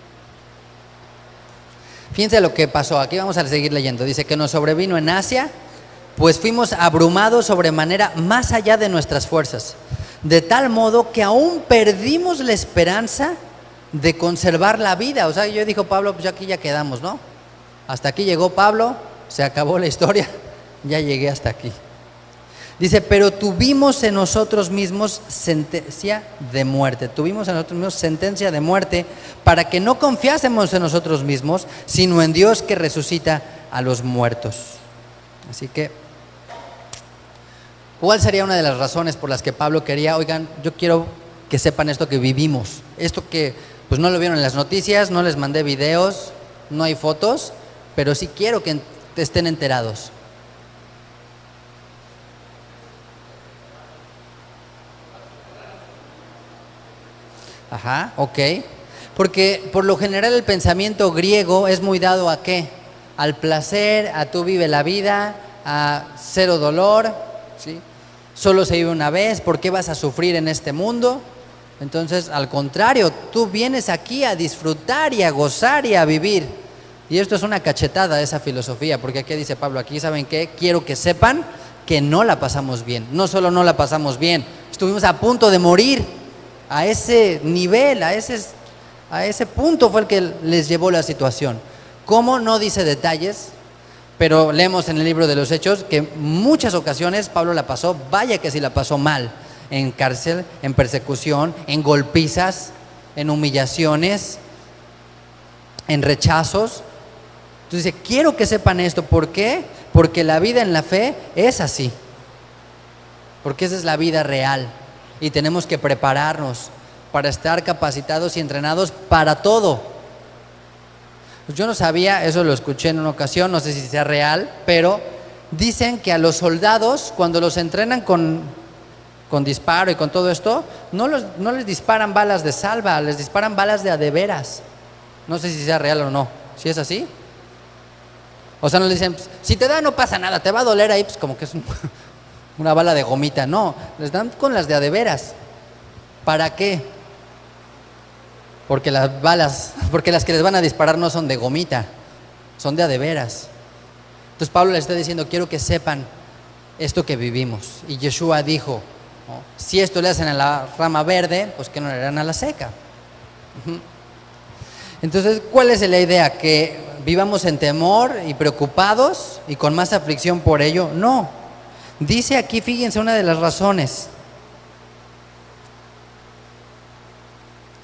Fíjense lo que pasó, aquí vamos a seguir leyendo. Dice que nos sobrevino en Asia, pues fuimos abrumados sobremanera más allá de nuestras fuerzas, de tal modo que aún perdimos la esperanza de conservar la vida. O sea, yo dijo Pablo, pues aquí ya quedamos, ¿no? Hasta aquí llegó Pablo, se acabó la historia, ya llegué hasta aquí. Dice, pero tuvimos en nosotros mismos sentencia de muerte. Tuvimos en nosotros mismos sentencia de muerte para que no confiásemos en nosotros mismos, sino en Dios que resucita a los muertos. Así que, ¿cuál sería una de las razones por las que Pablo quería? Oigan, yo quiero que sepan esto que vivimos. Esto que pues no lo vieron en las noticias, no les mandé videos, no hay fotos, pero sí quiero que estén enterados. Ajá, ok. Porque por lo general el pensamiento griego es muy dado ¿a qué? Al placer, a tú vive la vida, a cero dolor, ¿sí? Solo se vive una vez, ¿por qué vas a sufrir en este mundo? Entonces, al contrario, tú vienes aquí a disfrutar y a gozar y a vivir. Y esto es una cachetada de esa filosofía, porque aquí dice Pablo, aquí ¿saben qué? Quiero que sepan que no la pasamos bien. No solo no la pasamos bien, estuvimos a punto de morir. A ese nivel, a ese punto fue el que les llevó la situación. ¿Cómo? No dice detalles, pero leemos en el libro de los Hechos que en muchas ocasiones Pablo la pasó, vaya que sí la pasó mal, en cárcel, en persecución, en golpizas, en humillaciones, en rechazos. Entonces dice, quiero que sepan esto. ¿Por qué? Porque la vida en la fe es así, porque esa es la vida real. Y tenemos que prepararnos para estar capacitados y entrenados para todo. Yo no sabía, eso lo escuché en una ocasión, no sé si sea real, pero dicen que a los soldados, cuando los entrenan con disparo y con todo esto, no les disparan balas de salva, les disparan balas de a de veras. No sé si sea real o no. ¿Sí es así? O sea, no le dicen, si te da no pasa nada, te va a doler ahí, pues como que es una bala de gomita. No, les dan con las de a de veras. ¿Para qué? Porque las que les van a disparar no son de gomita, son de a de veras. Entonces Pablo les está diciendo, quiero que sepan esto que vivimos. Y Yeshua dijo, ¿no? Si esto le hacen a la rama verde, pues que no le harán a la seca. Entonces, ¿cuál es la idea? ¿Que vivamos en temor y preocupados y con más aflicción por ello? No. Dice aquí, fíjense, una de las razones.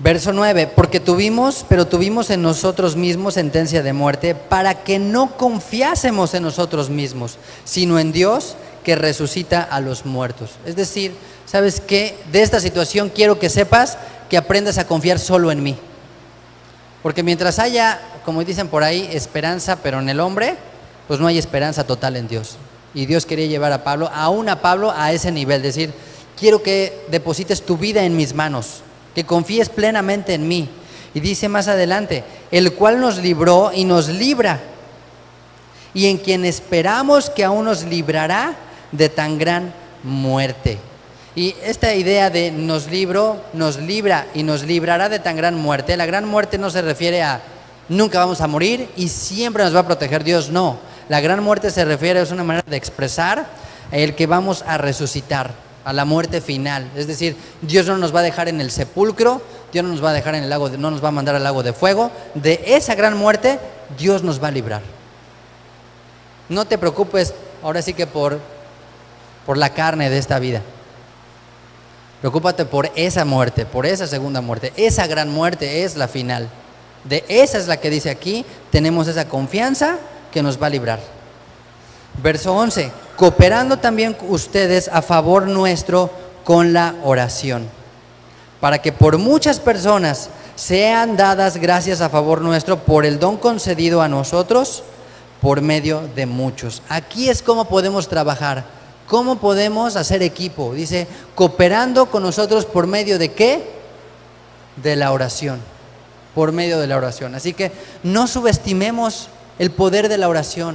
Verso 9, porque tuvimos en nosotros mismos sentencia de muerte para que no confiásemos en nosotros mismos, sino en Dios que resucita a los muertos. Es decir, ¿sabes qué? De esta situación quiero que sepas que aprendas a confiar solo en mí. Porque mientras haya, como dicen por ahí, esperanza, pero en el hombre, pues no hay esperanza total en Dios. Y Dios quería llevar a Pablo, aún a Pablo, a ese nivel, decir, quiero que deposites tu vida en mis manos, que confíes plenamente en mí. Y dice más adelante, el cual nos libró y nos libra, y en quien esperamos que aún nos librará de tan gran muerte. Y esta idea de nos libra y nos librará de tan gran muerte, la gran muerte no se refiere a nunca vamos a morir y siempre nos va a proteger Dios, no. La gran muerte se refiere, es una manera de expresar el que vamos a resucitar, a la muerte final. Es decir, Dios no nos va a dejar en el sepulcro, Dios no nos va a dejar en el lago, no nos va a mandar al lago de fuego. De esa gran muerte, Dios nos va a librar. No te preocupes, ahora sí que por la carne de esta vida. Preocúpate por esa muerte, por esa segunda muerte. Esa gran muerte es la final. De esa es la que dice aquí, tenemos esa confianza que nos va a librar. Verso 11, cooperando también ustedes a favor nuestro con la oración, para que por muchas personas sean dadas gracias a favor nuestro por el don concedido a nosotros por medio de muchos. Aquí es cómo podemos trabajar, cómo podemos hacer equipo. Dice, cooperando con nosotros por medio de ¿qué? De la oración, por medio de la oración. Así que no subestimemos el poder de la oración.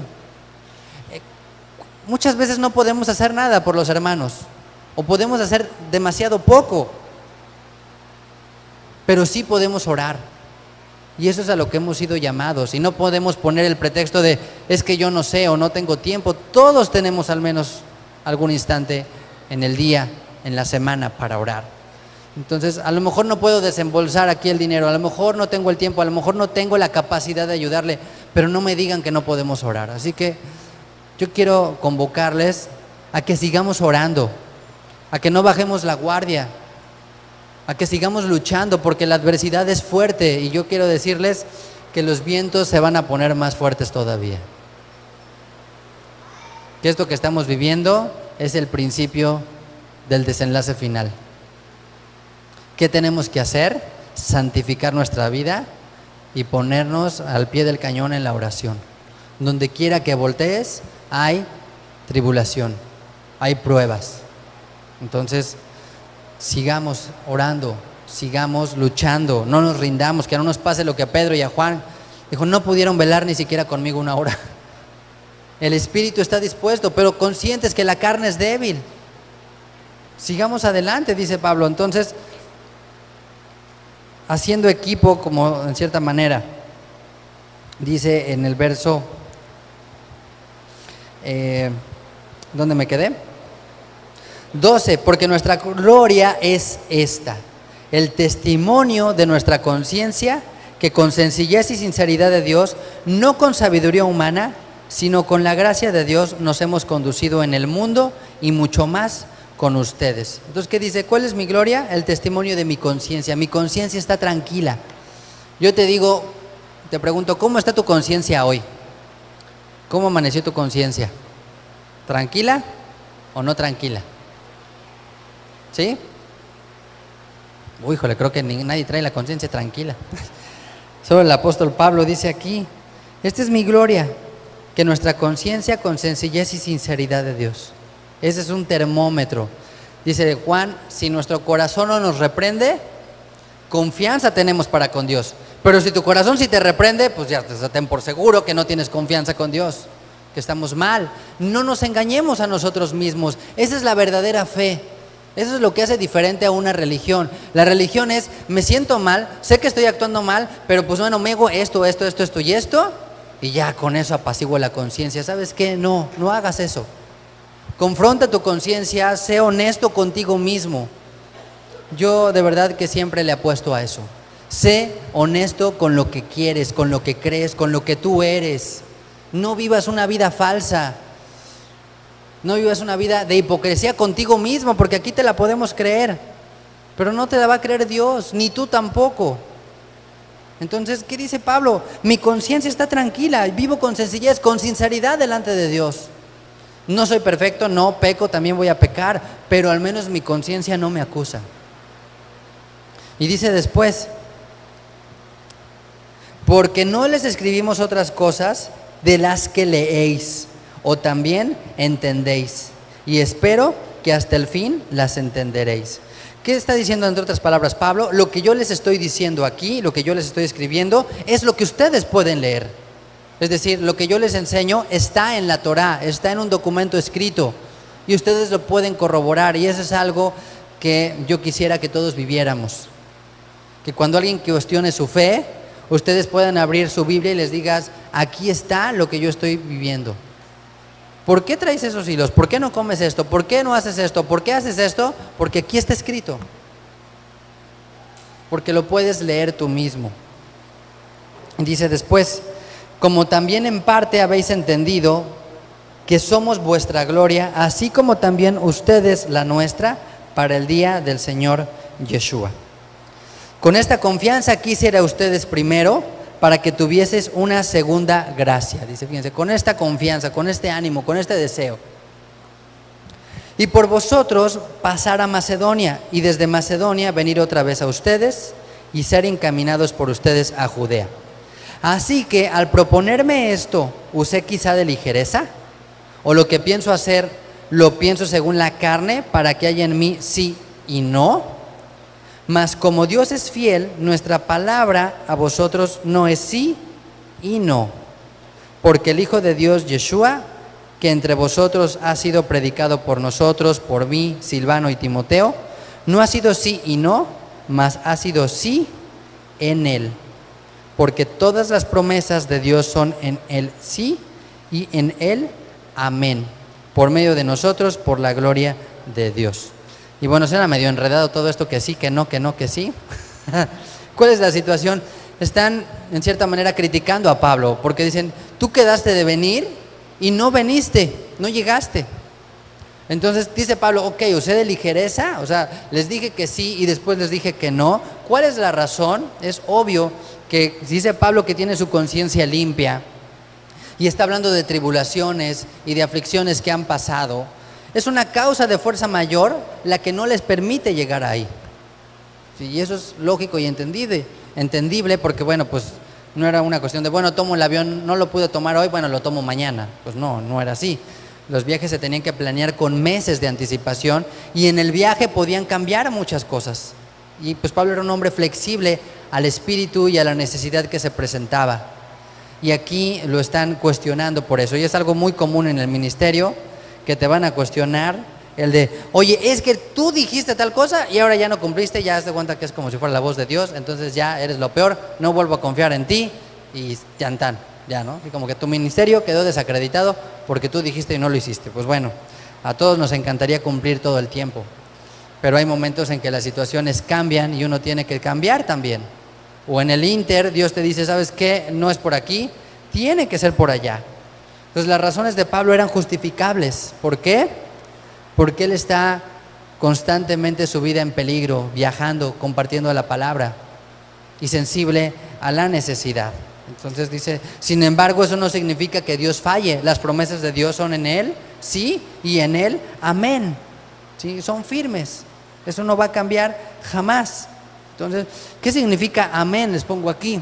Muchas veces no podemos hacer nada por los hermanos, o podemos hacer demasiado poco, pero sí podemos orar. Y eso es a lo que hemos sido llamados. Y no podemos poner el pretexto de es que yo no sé o no tengo tiempo. Todos tenemos al menos algún instante en el día, en la semana, para orar. Entonces, a lo mejor no puedo desembolsar aquí el dinero, a lo mejor no tengo el tiempo, a lo mejor no tengo la capacidad de ayudarle, pero no me digan que no podemos orar. Así que yo quiero convocarles a que sigamos orando, a que no bajemos la guardia, a que sigamos luchando, porque la adversidad es fuerte y yo quiero decirles que los vientos se van a poner más fuertes todavía. Que esto que estamos viviendo es el principio del desenlace final. ¿Qué tenemos que hacer? Santificar nuestra vida y ponernos al pie del cañón en la oración. Donde quiera que voltees, hay tribulación, hay pruebas. Entonces, sigamos orando, sigamos luchando, no nos rindamos, que no nos pase lo que a Pedro y a Juan. Dijo, no pudieron velar ni siquiera conmigo una hora. El espíritu está dispuesto, pero conscientes que la carne es débil. Sigamos adelante, dice Pablo. Entonces, haciendo equipo, como en cierta manera, dice en el verso, ¿dónde me quedé? 12, porque nuestra gloria es esta, el testimonio de nuestra conciencia, que con sencillez y sinceridad de Dios, no con sabiduría humana, sino con la gracia de Dios, nos hemos conducido en el mundo y mucho más con ustedes. Entonces, ¿qué dice? ¿Cuál es mi gloria? El testimonio de mi conciencia. Mi conciencia está tranquila. Yo te digo, te pregunto, ¿cómo está tu conciencia hoy? ¿Cómo amaneció tu conciencia? ¿Tranquila o no tranquila? ¿Sí? Uy, híjole, creo que nadie trae la conciencia tranquila. Solo el apóstol Pablo dice aquí, esta es mi gloria, que nuestra conciencia con sencillez y sinceridad de Dios. Ese es un termómetro. Dice Juan, si nuestro corazón no nos reprende, confianza tenemos para con Dios. Pero si tu corazón sí te reprende, pues ya ten por seguro que no tienes confianza con Dios, que estamos mal. No nos engañemos a nosotros mismos. Esa es la verdadera fe. Eso es lo que hace diferente a una religión. La religión es, me siento mal, sé que estoy actuando mal, pero pues bueno, me hago esto y esto, y ya con eso apaciguo la conciencia. ¿Sabes qué? No hagas eso. Confronta tu conciencia, sé honesto contigo mismo. Yo de verdad que siempre le apuesto a eso. Sé honesto con lo que quieres, con lo que crees, con lo que tú eres. No vivas una vida falsa. No vivas una vida de hipocresía contigo mismo, porque aquí te la podemos creer. pero no te la va a creer Dios, ni tú tampoco. Entonces, ¿qué dice Pablo? Mi conciencia está tranquila, vivo con sencillez, con sinceridad delante de Dios. No soy perfecto, no peco, también voy a pecar, pero al menos mi conciencia no me acusa. Y dice después, porque no les escribimos otras cosas de las que leéis o también entendéis, y espero que hasta el fin las entenderéis. ¿Qué está diciendo entre otras palabras Pablo? Lo que yo les estoy diciendo aquí, lo que yo les estoy escribiendo, es lo que ustedes pueden leer. Es decir, lo que yo les enseño está en la Torá, está en un documento escrito, y ustedes lo pueden corroborar, y eso es algo que yo quisiera que todos viviéramos. Que cuando alguien cuestione su fe, ustedes puedan abrir su Biblia y les digas, aquí está lo que yo estoy viviendo. ¿Por qué traes esos hilos? ¿Por qué no comes esto? ¿Por qué no haces esto? ¿Por qué haces esto? Porque aquí está escrito. Porque lo puedes leer tú mismo. Dice después, como también en parte habéis entendido que somos vuestra gloria, así como también ustedes la nuestra, para el día del Señor Yeshua. Con esta confianza quise ir a ustedes primero, para que tuvieses una segunda gracia. Dice, fíjense, con esta confianza, con este ánimo, con este deseo. Y por vosotros pasar a Macedonia, y desde Macedonia venir otra vez a ustedes, y ser encaminados por ustedes a Judea. Así que al proponerme esto, ¿usé quizá de ligereza? ¿O lo que pienso hacer, lo pienso según la carne, para que haya en mí sí y no? Mas como Dios es fiel, nuestra palabra a vosotros no es sí y no. Porque el Hijo de Dios, Yeshua, que entre vosotros ha sido predicado por nosotros, por mí, Silvano y Timoteo, no ha sido sí y no, mas ha sido sí en Él. Porque todas las promesas de Dios son en Él sí y en Él amén. Por medio de nosotros, por la gloria de Dios. Y bueno, suena medio enredado todo esto, que sí, que no, que sí. ¿Cuál es la situación? Están en cierta manera criticando a Pablo, porque dicen, tú quedaste de venir y no veniste, no llegaste. Entonces dice Pablo, ok, usé de ligereza, o sea, les dije que sí y después les dije que no. ¿Cuál es la razón? Es obvio que dice Pablo que tiene su conciencia limpia y está hablando de tribulaciones y de aflicciones que han pasado. Es una causa de fuerza mayor la que no les permite llegar ahí. Sí, y eso es lógico y entendible porque, bueno, pues no era una cuestión de, bueno, tomo el avión, no lo pude tomar hoy, bueno, lo tomo mañana. Pues no era así. Los viajes se tenían que planear con meses de anticipación y en el viaje podían cambiar muchas cosas. Y pues Pablo era un hombre flexible al espíritu y a la necesidad que se presentaba. Y aquí lo están cuestionando por eso. Y es algo muy común en el ministerio, que te van a cuestionar, el de, oye, es que tú dijiste tal cosa y ahora ya no cumpliste, ya te cuenta que es como si fuera la voz de Dios, entonces ya eres lo peor, no vuelvo a confiar en ti y ya, ¿no? Y como que tu ministerio quedó desacreditado porque tú dijiste y no lo hiciste. Pues bueno, a todos nos encantaría cumplir todo el tiempo, pero hay momentos en que las situaciones cambian y uno tiene que cambiar también. O en el inter, Dios te dice, ¿sabes qué? No es por aquí, tiene que ser por allá. Entonces las razones de Pablo eran justificables. ¿Por qué? Porque él está constantemente su vida en peligro, viajando, compartiendo la palabra y sensible a la necesidad. Entonces dice, sin embargo, eso no significa que Dios falle. Las promesas de Dios son en Él, sí, y en Él, amén. ¿Sí? Son firmes. Eso no va a cambiar jamás. Entonces, ¿qué significa amén? Les pongo aquí.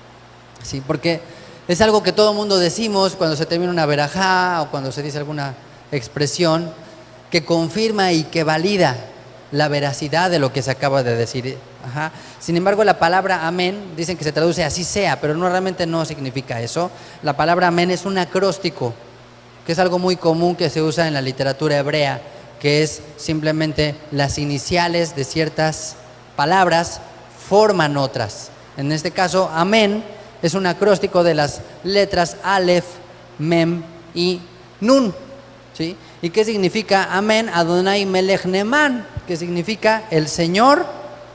Sí, porque es algo que todo mundo decimos cuando se termina una verajá o cuando se dice alguna expresión que confirma y que valida la veracidad de lo que se acaba de decir. Ajá. Sin embargo, la palabra amén, dicen que se traduce así sea, pero realmente no significa eso. La palabra amén es un acróstico, que es algo muy común que se usa en la literatura hebrea, que es simplemente las iniciales de ciertas palabras forman otras. En este caso, amén es un acróstico de las letras Aleph, Mem y Nun. ¿Sí? ¿Y qué significa amén? Adonai Melech Neman, que significa el Señor,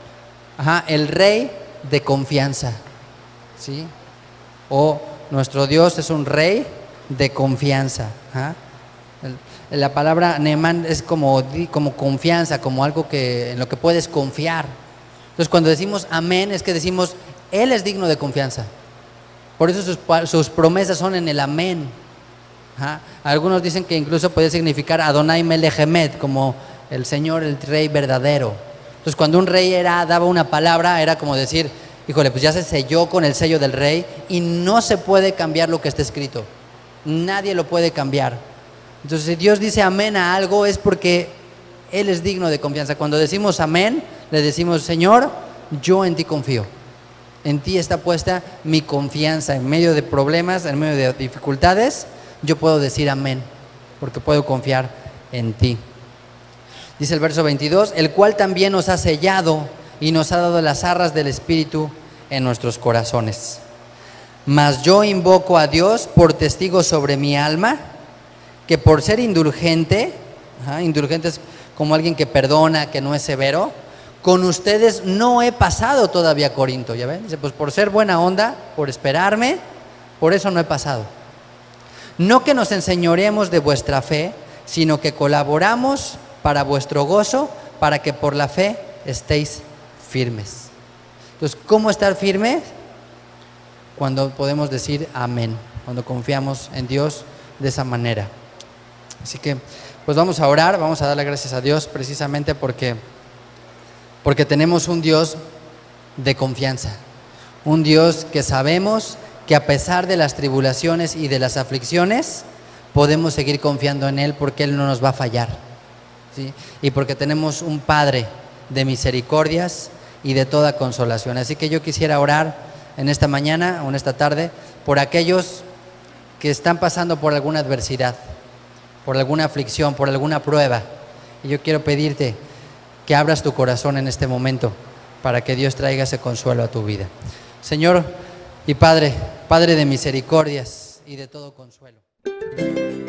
el Rey de confianza. ¿Sí? O nuestro Dios es un Rey de confianza. La palabra Neemán es como confianza, como algo en lo que puedes confiar. Entonces cuando decimos amén es que decimos, Él es digno de confianza. Por eso sus promesas son en el amén. Ajá. Algunos dicen que incluso puede significar Adonai Melech Emet, como el Señor, el Rey verdadero. Entonces cuando un rey daba una palabra, era como decir, híjole, pues ya se selló con el sello del rey y no se puede cambiar lo que está escrito. Nadie lo puede cambiar. Entonces si Dios dice amén a algo es porque Él es digno de confianza. Cuando decimos amén, le decimos, Señor, yo en ti confío. En ti está puesta mi confianza. En medio de problemas, en medio de dificultades, yo puedo decir amén, porque puedo confiar en ti. Dice el verso 22, el cual también nos ha sellado y nos ha dado las arras del Espíritu en nuestros corazones. Mas yo invoco a Dios por testigo sobre mi alma, que por ser indulgente, indulgente es como alguien que perdona, que no es severo, con ustedes no he pasado todavía a Corinto. ¿Ya ven? Dice, pues por ser buena onda, por esperarme, por eso no he pasado. No que nos enseñoremos de vuestra fe, sino que colaboramos para vuestro gozo, para que por la fe estéis firmes. Entonces, ¿cómo estar firmes? Cuando podemos decir amén, cuando confiamos en Dios de esa manera. Así que, pues vamos a orar, vamos a darle gracias a Dios precisamente porque tenemos un Dios de confianza, un Dios que sabemos que a pesar de las tribulaciones y de las aflicciones, podemos seguir confiando en Él porque Él no nos va a fallar, ¿sí? Y porque tenemos un Padre de misericordias y de toda consolación. Así que yo quisiera orar en esta mañana o en esta tarde por aquellos que están pasando por alguna adversidad, por alguna aflicción, por alguna prueba. Y yo quiero pedirte que abras tu corazón en este momento para que Dios traiga ese consuelo a tu vida. Señor y Padre, Padre de misericordias y de todo consuelo.